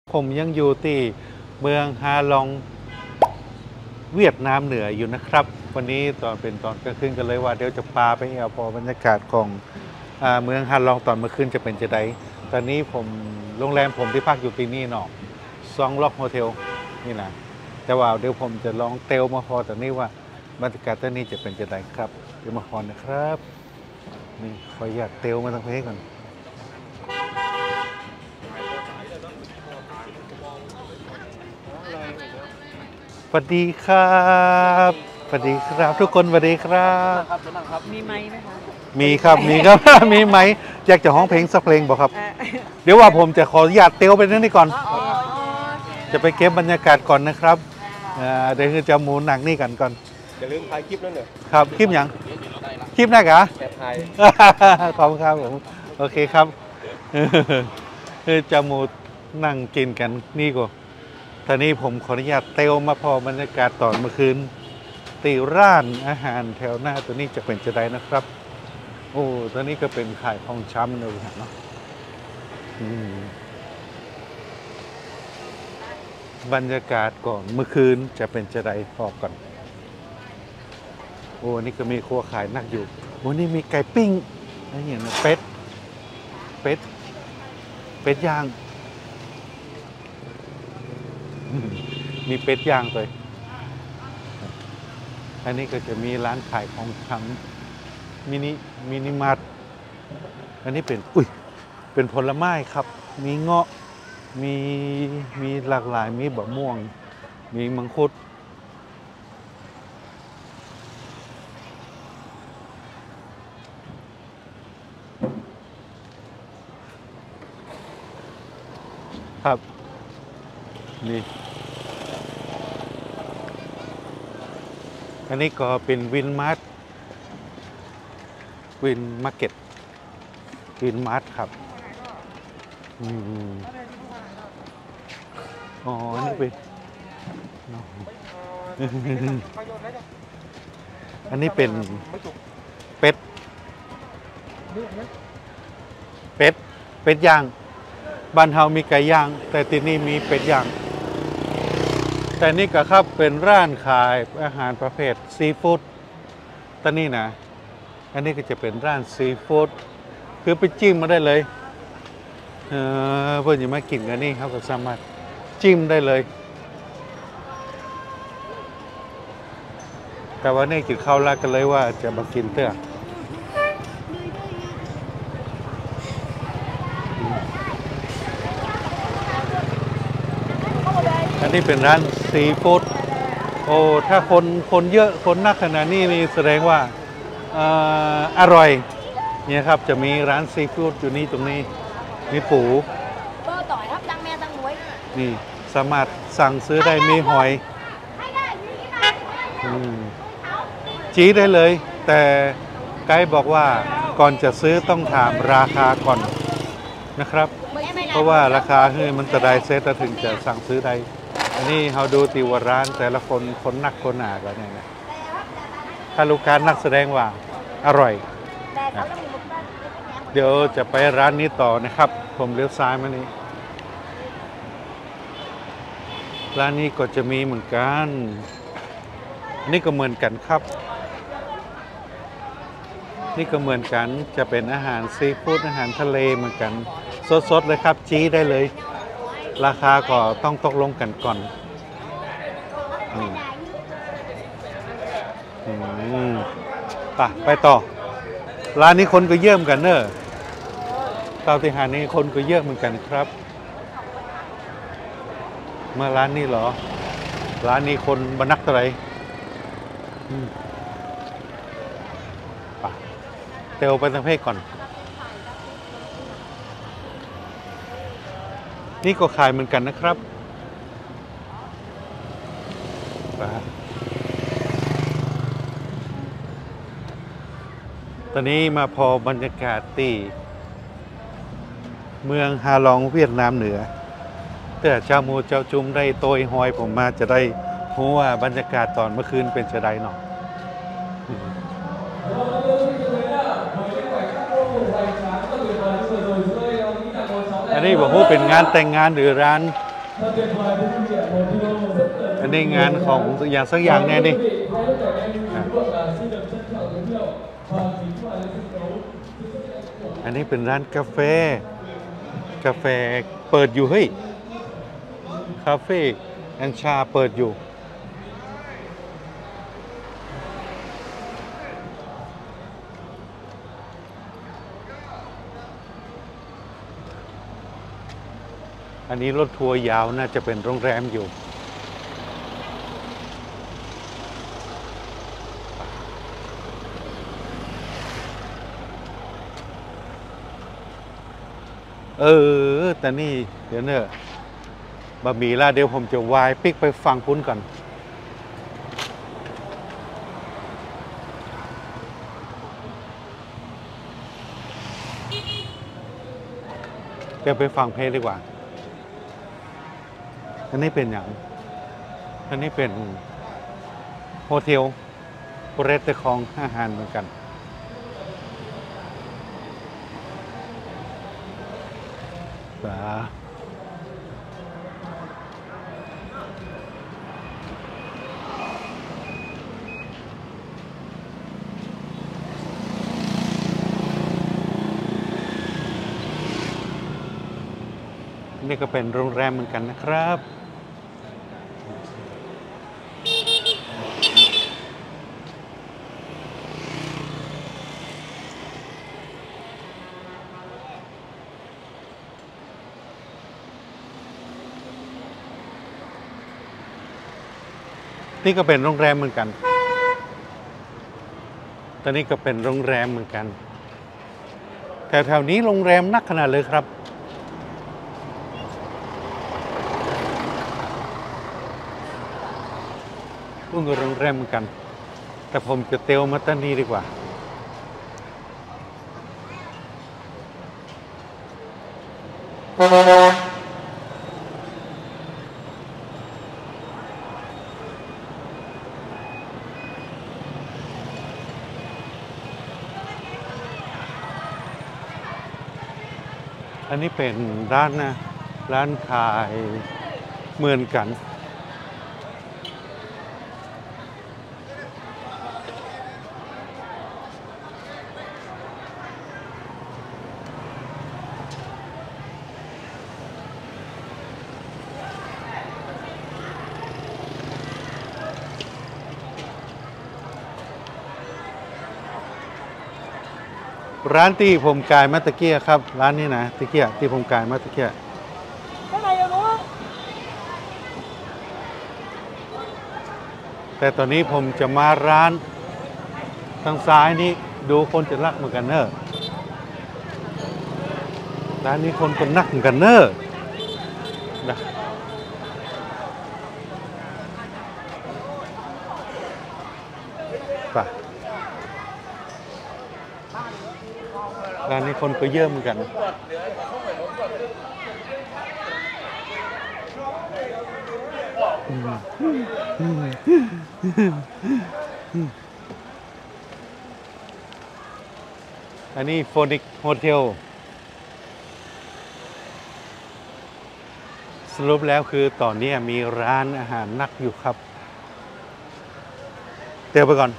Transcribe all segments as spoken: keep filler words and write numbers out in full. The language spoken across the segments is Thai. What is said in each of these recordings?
ผมยังอยู่ที่เมืองฮาลองเวียดนามเหนืออยู่นะครับวันนี้ตอนเป็นตอนกลางคืนกันเลยว่าเดี๋ยวจะพาไปเอาพอบรรยากาศของเมืองฮาลองตอนเมื่อคืนจะเป็นจะไดตอนนี้ผมโรงแรมผมที่พักอยู่ที่นี่เนาะซองล็อกโฮเทลนี่นะแต่ว่าเดี๋ยวผมจะลองเตลมาพอแต่นี่ว่าบรรยากาศตอนนี้จะเป็นจะไดครับเดี๋ยวมาพอนะครับนี่ขออยากเตลมาทางเพลงก่อนสวัสดีครับสวัสดีครับทุกคนสวัสดีครับมีไม้ไหมคะมีครับมีครับ มีไหมอยากจะร้องเพลงสักเพลงบอกครับเดี๋ยวว่าผมจะขออนุญาตเตียวไปนั่นนี่ก่อนจะไปเก็บบรรยากาศก่อนนะครับเดี๋ยวคือจะหมูหนังนี่กันก่อนอย่าลืมถ่ายคลิปนั่นเนอะครับคลิปอย่างคลิปหน้ากะแบบถ่ายขอบคุณครับผมโอเคครับคือจะหมูนั่งกินกันนี่ก็ตอนนี้ผมขออนุญาตเตียวมาพอบรรยากาศตอนเมื่อคืนตีร้านอาหารแถวหน้าตัวนี้จะเป็นจะได้นะครับโอ้ตอนนี้ก็เป็นขายของช้ำเลยเนาะบรรยากาศก่อนเมื่อคืนจะเป็นจะได้พอก่อนโอ้นี่ก็มีครัวขายนักอยู่โอ้นี่มีไก่ปิ้งอะไรอย่างนี้เป็ดเป็ดเป็ดย่างมีเป็ดย่างเลยอันนี้ก็จะมีร้านขายของชำมินิมินิมาร์ทอันนี้เป็นอุ้ยเป็นผลไม้ครับมีเงาะมีมีหลากหลายมีบะม่วงมีมังคุดครับนี่อันนี้ก็เป็นวินมาร์ทวินมาร์เก็ตวินมาร์ทครับอืมอ๋อนี่เป็นอันนี้เป็นเป็ดเป็ดเป็ดย่างบ้านเฮามีไก่ย่างแต่ที่นี่มีเป็ดย่างแต่นี่ก็ครับเป็นร้านขายอาหารประเภทซีฟู้ดตอนนี้นะอันนี้ก็จะเป็นร้านซีฟู้ดคือไปจิ้มมาได้เลยเออเพื่อนอย่ามากินกันนี่ครับก็สามารถจิ้มได้เลยแต่ว่านี่กินข้าวแล้วกันเลยว่าจะมากินเตื้ออันนี้เป็นร้านซีฟู้ดโอ้ถ้าคนคนเยอะคนนักขนาดนี้นี่แสดงว่าอร่อยเนี่ยครับจะมีร้านซีฟู้ดอยู่นี่ตรงนี้มีปูนี่สามารถสั่งซื้อได้มีหอยจี้ได้เลยแต่ไกด์บอกว่าก่อนจะซื้อต้องถามราคาก่อนนะครับเพราะว่าราคาคือมันจะได้เซตถึงจะสั่งซื้อได้อันนี้เราดูติวร้านแต่ละคนคนนักคนหนากันเนี่ยถ้าลูกค้านักแสดงว่าอร่อยนะเดี๋ยวจะไปร้านนี้ต่อนะครับผมเลี้ยวซ้ายมานี้ร้านนี้ก็จะมีเหมือนกันนี่ก็เหมือนกันครับนี่ก็เหมือนกันจะเป็นอาหารซีฟู้ดอาหารทะเลเหมือนกันสดๆเลยครับจี้ได้เลยราคาก็ต้องตกลงกันก่อนไปไปต่อร้านนี้คนก็เยอะเหมือนกันเนอะเตาที่หานี้คนก็เยอะเหมือนกันครับเมื่อร้านนี้เหรอร้านนี้คนบรรนักเท่าไหร่ไปเตลไปทางเพศก่อนนี่ก็ขายเหมือนกันนะครับตอนนี้มาพอบรรยากาศที่เมืองฮาลองเวียดนามเหนือแต่เจ้ามูเจ้าจุ้มได้โตยหอยผมมาจะได้รู้ว่าบรรยากาศตอนเมื่อคืนเป็นจะได้หนอ อันนี้บอกว่าเป็นงานแต่งงานหรือร้านอันนี้งานของอย่างสักอย่างแน่นี่อันนี้เป็นร้านกาแฟกาแฟเปิดอยู่เฮ้ยคาเฟ่แอนชาเปิดอยู่อันนี้รถทัวร์ยาวน่าจะเป็นโรงแรมอยู่เออแต่นี่เดี๋ยวเนอะบะหมี่ละเดี๋ยวผมจะวายปิกไปฟังพุ้นก่อนเดี๋ยวไปฟังเพลงดีกว่าอันนี้เป็นอย่างอันนี้เป็นโฮเทลเรสเตอร์ของอาหารเหมือนกันป่านี่ก็เป็นโรงแรมเหมือนกันนะครับนี่ก็เป็นโรงแรมเหมือนกันตอนนี้ก็เป็นโรงแรมเหมือนกันแต่แถวนี้โรงแรมนักขนาดเลยครับพวกโรงแรมเหมือนกันแต่ผมจะเตลมาตั้งนี้ดีกว่าอันนี้เป็นร้านนะร้านขายเหมือนกันร้านที่ผมกายมาตะเกียครับร้านนี้นะตะเกียที่ผมกายมาตะเกียแต่ตอนนี้ผมจะมาร้านทางซ้ายนี้ดูคนจะรักเหมือนกันเนอะร้านนี้คนคนนักเหมือนกันเนอะนะไปร้านนี้คนก็เยอะเหมือนกันอันนี้โฟนิกโฮเทลสรุปแล้วคือตอนนี้มีร้านอาหารนักอยู่ครับเดี๋ยวไปก่อน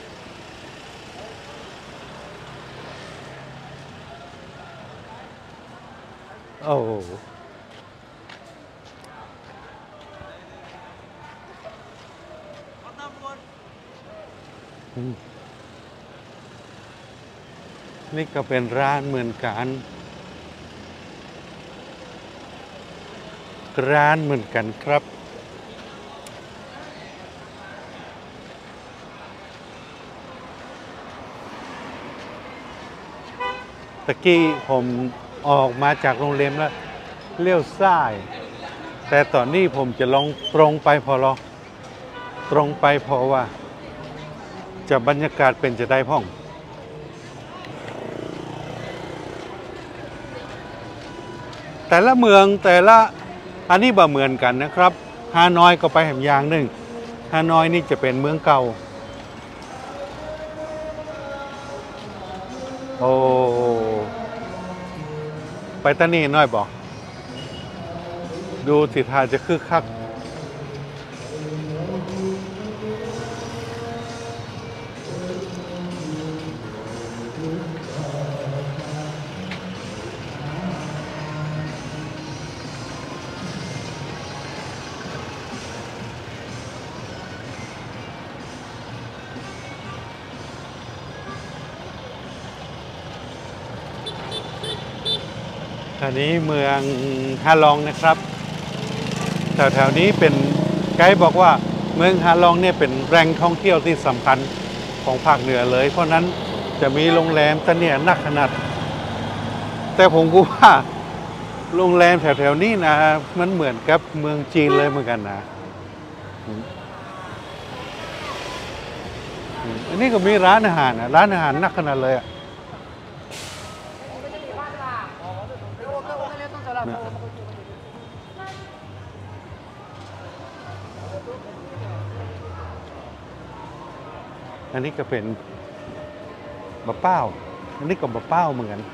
โอ้นี่ก็เป็นร้านเหมือนกันร้านเหมือนกันครับตะกี้ผมออกมาจากโรงแรมแล้วเลี้ยวซ้ายแต่ตอนนี้ผมจะลองตรงไปพอรอตรงไปเพราะว่าจะบรรยากาศเป็นจะได้พ่องแต่ละเมืองแต่ละอันนี้บ่เหมือนกันนะครับฮานอยก็ไปแห่งอย่างหนึ่งฮานอยนี่จะเป็นเมืองเก่าโอ้ไปตะนี่น้อยบอกดูสิท่าจะคึกคักอันนี้เมืองฮาลองนะครับแถวๆนี้เป็นไกด์บอกว่าเมืองฮาลองเนี่ยเป็นแหล่งท่องเที่ยวที่สำคัญของภาคเหนือเลยเพราะนั้นจะมีโรงแรมตะเนี่ยนักขนาดแต่ผมก็ว่าโรงแรมแถวๆนี้นะมันเหมือนกับเมืองจีนเลยเหมือนกันนะอันนี้ก็มีร้านอาหารนะร้านอาหารนักขนาดเลยอ่ะอันนี้ก็เป็นบะเป้าอันนี้ก็บะเป้าเหมือนกัน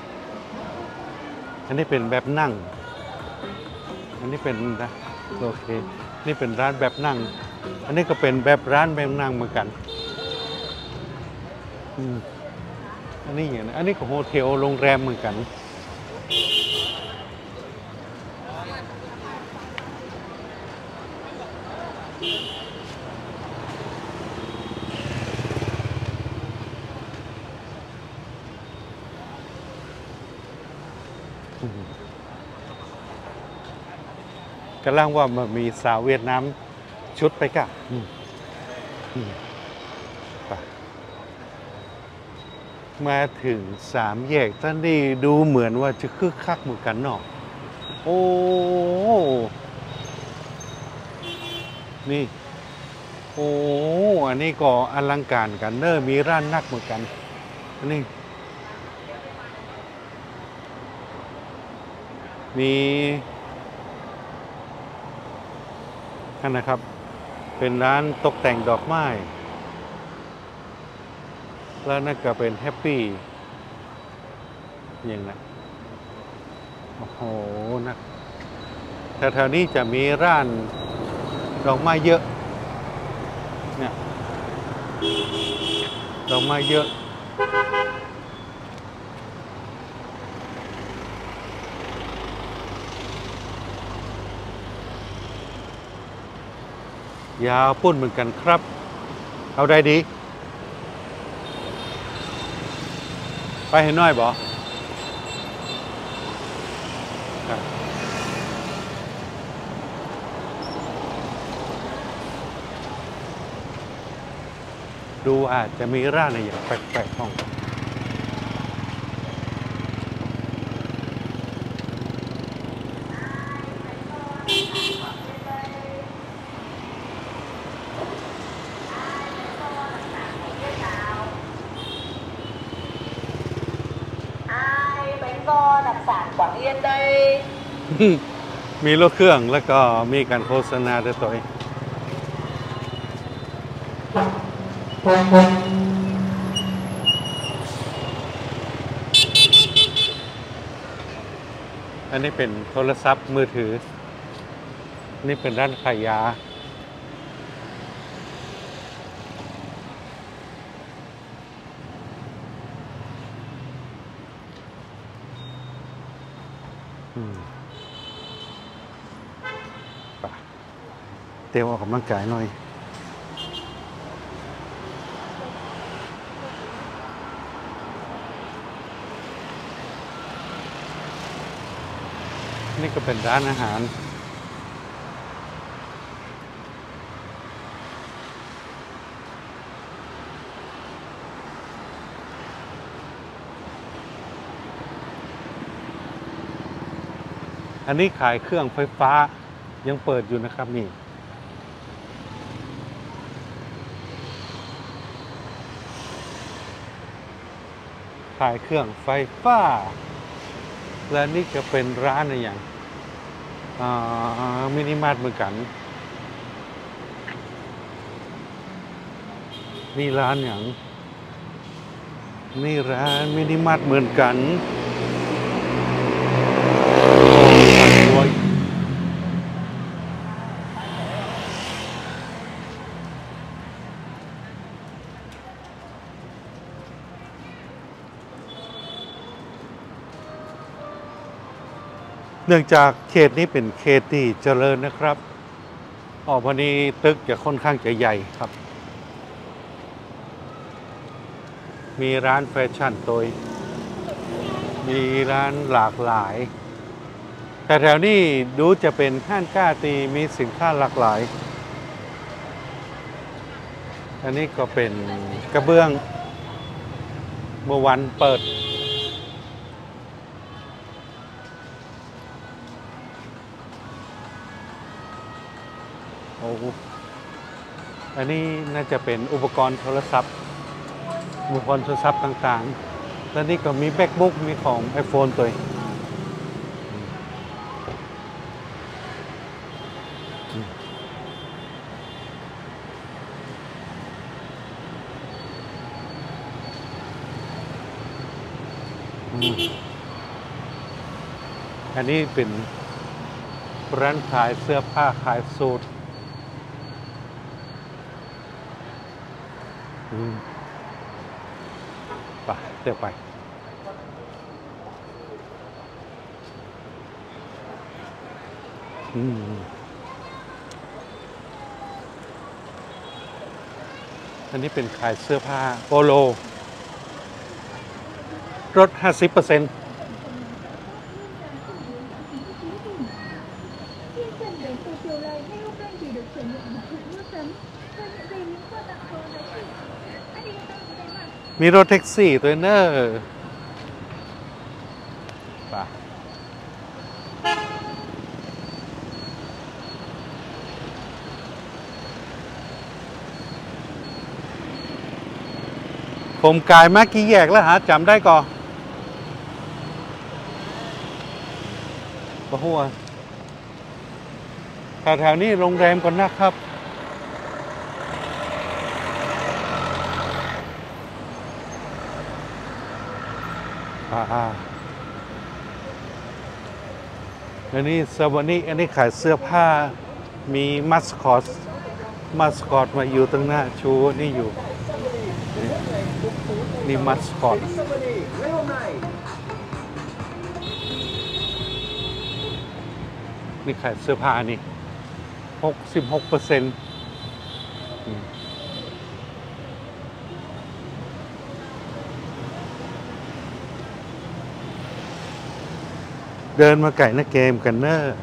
อันนี้เป็นแบบนั่งอันนี้เป็นนะโอเคนี่เป็นร้านแบบนั่งอันนี้ก็เป็นแบบร้านแบบนั่งเหมือนกันอืมอันนี้อย่างนี้อันนี้ก็โฮเทลโรงแรมเหมือนกันกำลังว่ามันมีสาวเวียดนามชุดไปกะมาถึงสามแยกท่านนี่ดูเหมือนว่าจะคึกคักเหมือนกันเนาะโอ้นี่โอ้อันนี้ก็อลังการกันเนอะมีร้านนักเหมือนกันอันนี้มีนั่นนะครับเป็นร้านตกแต่งดอกไม้แล้วนั่นก็เป็นแฮปปี้อย่างนั้นโอ้โหนะแถวๆนี้จะมีร้านดอกไม้เยอะเนี่ยดอกไม้เยอะยาวปุ้นเหมือนกันครับเอาได้ดีไปให้น้อยบ่ดูอาจจะมีร้านอะไรอย่างแปลกๆห้อง đặc sản Quảng Yên đây มีรถเครื่องแล้วก็มีการโฆษณาด้วยตัวเองอันนี้เป็นโทรศัพท์มือถือนี่เป็นร้านขายยาเตรียมออกกำลังกายหน่อยนี่ก็เป็นร้านอาหารอันนี้ขายเครื่องไฟฟ้ายังเปิดอยู่นะครับนี่ขายเครื่องไฟฟ้าและนี่จะเป็นร้านอะไรอย่างมินิมาร์ทเหมือนกันนี่ร้านอย่างนี่ร้านมินิมาร์ทเหมือนกันเนื่องจากเขตนี้เป็นเขตที่เจริญนะครับอ๋อวันนี้ตึกจะค่อนข้างจะใหญ่ครับ มีร้านแฟชั่นตัวมีร้านหลากหลาย แต่แถวนี้ดูจะเป็นห้างก้าตีมีสินค้าหลากหลาย อันนี้ก็เป็นกระเบื้องเมื่อวันเปิดโอ้อันนี้น่าจะเป็นอุปกรณ์โทรศัพท์อุปกรณ์โทรศัพท์ต่างๆ แล้วนี่ก็มีแบ็คบุ๊กมีของ iPhone ตัวอันนี้เป็นร้านขายเสื้อผ้าขายสูทไปเดี๋ยวไปอืมอันนี้เป็นขายเสื้อผ้าโปโลลด ห้าสิบเปอร์เซ็นต์ มีรถแท็กซี่ตัวเนอร์ป่ะผมกายมากี่แยกแล้วฮะจำได้ก่อนบ่หัวแถวๆนี้โรงแรมก่อนนะครับอ่าอันนี้สวัสดีอันนี้ขายเสื้อผ้ามีมัสคอตมัสคอตมาอยู่ตรงหน้าชูนี่อยู่นี่มัสคอตนี่ขายเสื้อผ้านี่หกสิบหกเปอร์เซ็นต์เดินมาไก่หน้าเกมกันเนอร์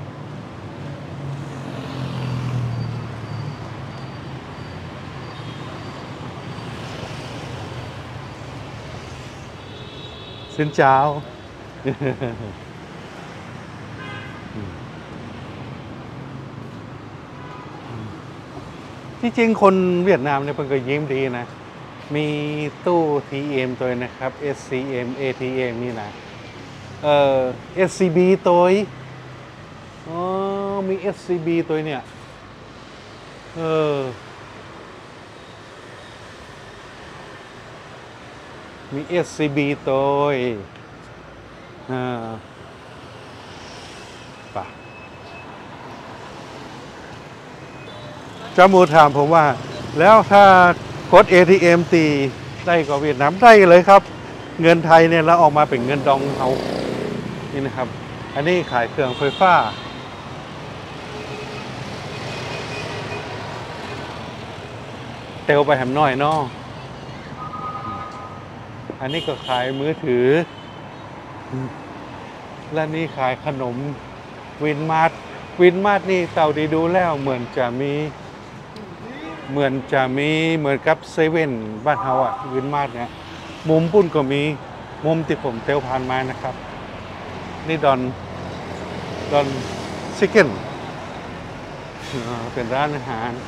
สินเจ้าที่จริงคนเวียดนามเนี่ยเพิ่งก็ยิ้มดีนะมีตู้ ที เอ็ม ตัวนะครับ เอส ซี เอ็ม เอ ที เอ็ม นี่นะเอ่อ เอส ซี บี ตัวอ๋อมี เอส ซี บี ตัวเนี่ยเออมี เอส ซี บี ตัวอ่าป่ะเจ้าหมูถามผมว่าแล้วถ้ากด เอ ที เอ็ม ตีได้ก็เวียดนามได้เลยครับเงินไทยเนี่ยแล้วออกมาเป็นเงินดองเอานี่นะครับอันนี้ขายเครื่องไฟฟ้าเตลไปแหมน้อยเนาะอันนี้ก็ขายมือถือและนี่ขายขนมวินมาร์ทวินมาร์ทนี่เต่าดีดูแล้วเหมือนจะมีเหมือนจะมีเหมือนกับเซเว่นบ้านเฮาอ่ะวินมาร์ทเนี่ยมุมปุ้นก็มีมุมที่ผมเตลผ่านมานะครับนี่ดอนดอนชิคเก้นเป็นร้านอาหาร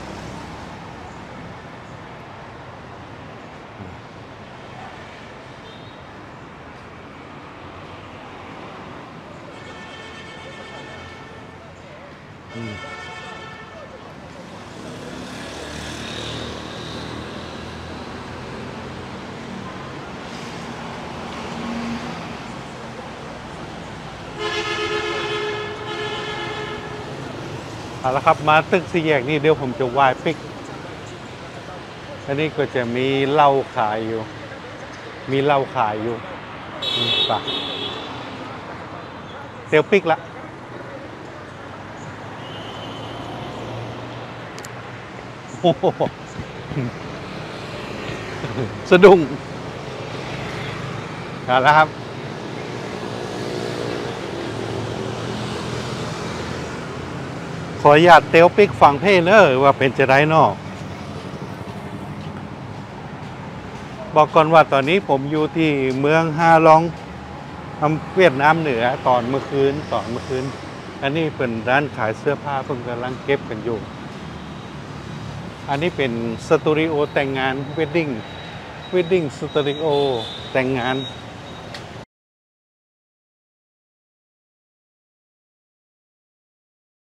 เอาละครับมาตึกสี่แยกนี่เดี๋ยวผมจะวายปิกอันนี้ก็จะมีเหล้าขายอยู่มีเหล้าขายอยู่ป่ะเตียวปิกละโอ้โหสะดุ้งเอาละครับขออนุญาตเตียวปิกฟังเพลงเนอะว่าเป็นจะได้นอกบอกก่อนว่าตอนนี้ผมอยู่ที่เมืองฮาลองเวียดนามเหนือตอนเมื่อคืนตอนเมื่อคืนอันนี้เป็นร้านขายเสื้อผ้าเพิ่งกำลังเก็บกันอยู่อันนี้เป็นสตูดิโอแต่งงานเวดดิ้งเวดดิ้งสตูดิโอแต่งงาน